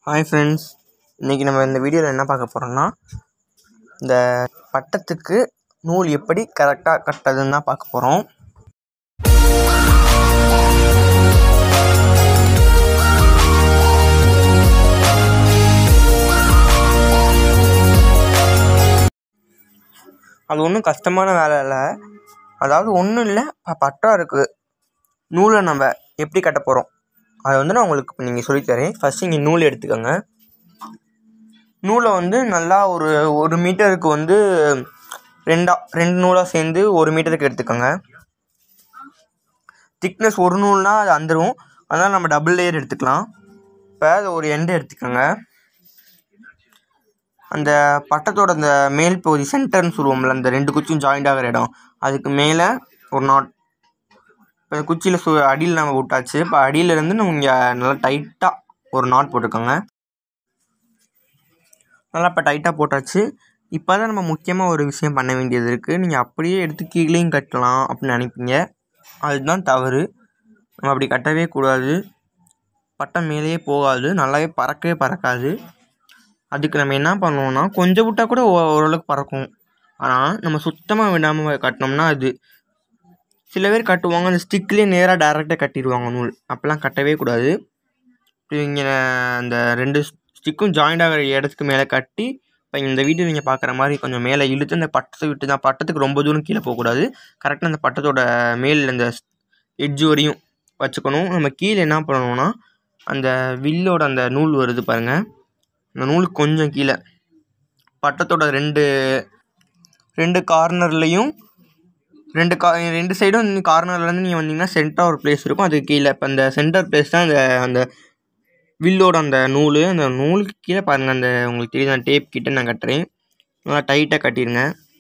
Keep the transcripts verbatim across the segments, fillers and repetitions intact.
Hi friends, இன்னைக்கு நம்ம இந்த வீடியோவில் என்ன பார்க்க போகிறோம்னா இந்த பட்டத்துக்கு நூல் எப்படி கரெக்டாக கட்டுறதுன்னு தான் பார்க்க போகிறோம். அது ஒன்றும் கஷ்டமான வேலை இல்லை. அதாவது ஒன்றும் இல்லை, பட்டம் இருக்குது, நூலை நம்ம எப்படி கட்ட போகிறோம் அதை வந்து நான் உங்களுக்கு இப்போ நீங்கள் சொல்லித்தரேன். ஃபஸ்ட்டு இங்கே நூல் எடுத்துக்கோங்க. நூலை வந்து நல்லா ஒரு ஒரு மீட்டருக்கு வந்து ரெண்டாக ரெண்டு நூலாக சேர்ந்து ஒரு மீட்டருக்கு எடுத்துக்கோங்க. திக்னஸ் ஒரு நூல்னால் அது வந்துடும், அதனால் நம்ம டபுள் லேயர் எடுத்துக்கலாம். இப்போ அது ஒரு எண்டு எடுத்துக்கோங்க. அந்த பட்டத்தோட அந்த மேல் பகுதி சென்டர்னு சொல்லுவோம்ல, அந்த ரெண்டு குச்சியும் ஜாயிண்ட் ஆகிற இடம், அதுக்கு மேலே ஒரு நாட். இப்போ குச்சியில் சு அடியில் நம்ம விட்டாச்சு. இப்போ அடியிலேருந்து நம்ம இங்கே நல்லா டைட்டாக ஒரு நாட் போட்டுக்கோங்க. நல்லா இப்போ டைட்டாக போட்டாச்சு. இப்போ தான் நம்ம முக்கியமாக ஒரு விஷயம் பண்ண வேண்டியது இருக்குது. நீங்கள் அப்படியே எடுத்து கீழேயும் கட்டலாம் அப்படின்னு நினைப்பீங்க, அதுதான் தவறு. நம்ம அப்படி கட்டவே கூடாது. பட்டம் மேலேயே போகாது, நல்லாவே பறக்கவே பறக்காது. அதுக்கு நம்ம என்ன பண்ணுவோம்னா, கொஞ்சம் விட்டால் கூட ஓரளவுக்கு பறக்கும். ஆனால் நம்ம சுத்தமாக விடாமல் கட்டினோம்னா அது சில பேர் கட்டுவாங்க, அந்த ஸ்டிக்லேயே நேராக டேரெக்டாக கட்டிடுவாங்க நூல். அப்போல்லாம் கட்டவே கூடாது. இப்போ இங்கே அந்த ரெண்டு ஸ்டிக்கும் ஜாயிண்ட் ஆகிற இடத்துக்கு மேலே கட்டி, இப்போ இந்த வீடியோ நீங்கள் பார்க்குற மாதிரி கொஞ்சம் மேலே இழுத்து அந்த பட்டத்தை விட்டு தான், பட்டத்துக்கு ரொம்ப தூரம் கீழே போகக்கூடாது. கரெக்டாக அந்த பட்டத்தோட மேல் அந்த எட்ஜு வரையும் வச்சுக்கணும். நம்ம கீழே என்ன பண்ணணும்னா, அந்த வில்லோட அந்த நூல் வருது பாருங்கள், அந்த நூலுக்கு கொஞ்சம் கீழே பட்டத்தோட ரெண்டு ரெண்டு கார்னர்லேயும் ரெண்டு கா ரெண்டு சைடும் கார்னர்லேருந்து நீங்கள் வந்தீங்கன்னா சென்டராக ஒரு பிளேஸ் இருக்கும், அதுக்கு கீழே. இப்போ அந்த சென்டர் பிளேஸ் தான் அந்த அந்த வில்லோட அந்த நூல். அந்த நூலுக்கு கீழே பாருங்கள், அந்த உங்களுக்கு தெரியுது, அந்த டேப் கிட்ட நான் கட்டுறேன். நல்லா டைட்டாக கட்டிடுங்க.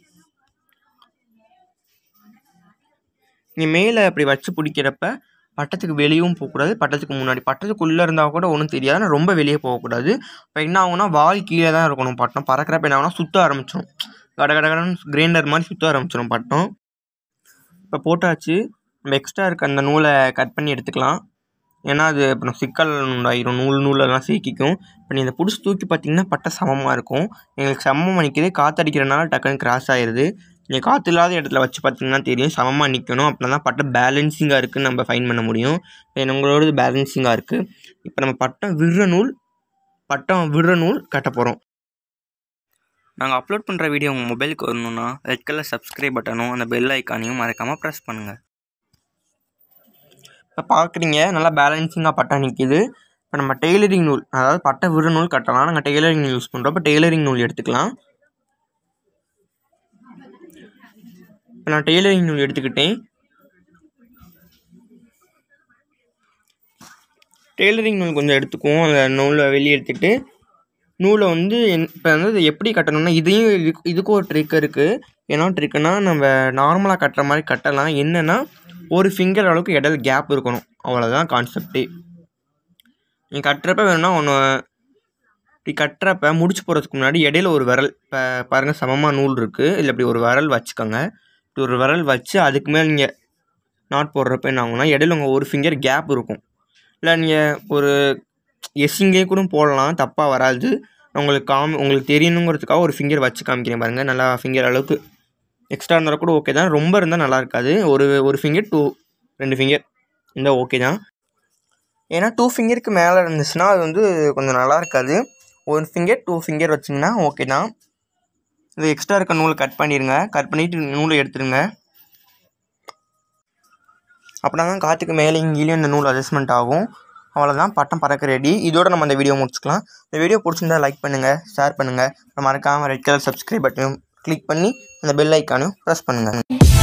நீங்கள் மேலே அப்படி வச்சு பிடிக்கிறப்ப பட்டத்துக்கு வெளியும் போகக்கூடாது, பட்டத்துக்கு முன்னாடி. பட்டத்துக்குள்ளே இருந்தால் கூட ஒன்றும் தெரியாது, ஆனால் ரொம்ப வெளியே போகக்கூடாது. இப்போ என்ன ஆகுனா, வால் கீழே தான் இருக்கணும். பட்டம் பறக்கிறப்ப என்ன ஆகுனா, சுற்ற ஆரம்பிச்சிடும், கட கட கடன்னு கிரைண்டர் மாதிரி சுற்ற ஆரம்பிச்சிடும் பட்டம். இப்போ போட்டாச்சு. நம்ம எக்ஸ்ட்ரா இருக்க அந்த நூலை கட் பண்ணி எடுத்துக்கலாம். ஏன்னா அது இப்போ சிக்கல் உண்டாயிரும், நூல் நூலெல்லாம் சீக்கிக்கும். இப்போ நீங்கள் இந்த பிடிச்சி தூக்கி பார்த்தீங்கன்னா பட்டம் சமமாக இருக்கும். எங்களுக்கு சமமாக நிற்கிது, காற்றடிக்கிறனால டக்குன்னு கிராஸ் ஆயிடுது. நீங்கள் காற்று இல்லாத இடத்துல வச்சு பார்த்தீங்கன்னா தெரியும், சமமாக நிற்கணும். அப்படின்னா தான் பட்டம் பேலன்சிங்காக இருக்குதுன்னு நம்ம ஃபைன் பண்ண முடியும். இப்போ உங்களோடது பேலன்சிங்காக இருக்குது. இப்போ நம்ம பட்டம் விடுற நூல் பட்டம் விடுற நூல் கட்ட போகிறோம். நாங்கள் அப்லோட் பண்ணுற வீடியோ உங்கள் மொபைலுக்கு வரணுன்னா ரெட் கலர் சப்ஸ்கிரைப் பட்டனும் அந்த பெல் ஐக்கானையும் மறக்காமல் ப்ரெஸ் பண்ணுங்கள். இப்போ பார்க்குறீங்க, நல்லா பேலன்சிங்காக பட்டம் நிற்கிது. இப்போ நம்ம டெய்லரிங் நூல், அதாவது பட்டை விடுற நூல் கட்டலாம். நாங்கள் டெய்லரிங் நூல் யூஸ் பண்ணுறோம். இப்போ டெய்லரிங் நூல் எடுத்துக்கலாம். இப்போ நான் டெய்லரிங் நூல் எடுத்துக்கிட்டேன். டெய்லரிங் நூல் கொஞ்சம் எடுத்துக்குவோம். அந்த நூலை வெளியே எடுத்துகிட்டு நூலை வந்து இப்போ வந்து எப்படி கட்டணும்னா, இதையும் இதுக்கு இதுக்கும் ஒரு ட்ரிக் இருக்குது. என்ன ட்ரிக்குன்னா, நம்ம நார்மலாக கட்டுற மாதிரி கட்டலாம். என்னென்னா, ஒரு ஃபிங்கர் அளவுக்கு இடையில கேப் இருக்கணும், அவ்வளோதான் கான்செப்டே. நீங்கள் கட்டுறப்ப வேணும்னா ஒன்று இப்படி கட்டுறப்ப முடிச்சு போகிறதுக்கு முன்னாடி இடையில ஒரு விரல், இப்போ பாருங்கள் சமமாக நூல் இருக்குது, இல்லை இப்படி ஒரு விரல் வச்சுக்கோங்க. இப்படி ஒரு விரல் வச்சு அதுக்கு மேலே நீங்கள் நாட் போடுறப்ப என்ன ஆகுனா, இடையில உங்கள் ஒரு ஃபிங்கர் கேப் இருக்கும். இல்லை நீங்கள் ஒரு எஸ்ஸிங்கே கூட போடலாம், தப்பாக வராது. உங்களுக்கு காமி உங்களுக்கு தெரியணுங்கிறதுக்காக ஒரு ஃபிங்கர் வச்சு காமிக்கிறேன் பாருங்கள். நல்லா ஃபிங்கர் அளவுக்கு எக்ஸ்ட்ரா இருந்தால் கூட ஓகே தான், ரொம்ப இருந்தால் நல்லா இருக்காது. ஒரு ஒரு ஃபிங்கர் டூ ரெண்டு ஃபிங்கர் இருந்தால் ஓகே தான். ஏன்னா டூ ஃபிங்கருக்கு மேலே இருந்துச்சுன்னா அது வந்து கொஞ்சம் நல்லா இருக்காது. ஒரு ஃபிங்கர் டூ ஃபிங்கர் வச்சிங்கன்னா ஓகே தான். இது எக்ஸ்ட்ரா இருக்க நூலை கட் பண்ணிடுங்க. கட் பண்ணிவிட்டு நூலை எடுத்துடுங்க. அப்படின்னா தான் காற்றுக்கு மேலே இங்கேயும் இந்த நூல் அட்ஜஸ்ட்மெண்ட் ஆகும். அவ்வளோதான், பட்டம் பறக்க ரெடி. இதோட நம்ம அந்த வீடியோ முடிச்சுக்கலாம். இந்த வீடியோ பிடிச்சிருந்தா லைக் பண்ணுங்கள், ஷேர் பண்ணுங்கள். மறக்காமல் ரெட் கலர் சப்ஸ்கிரைப் பட்டனையும் கிளிக் பண்ணி அந்த பெல் ஐக்கானையும் ப்ரெஸ் பண்ணுங்கள்.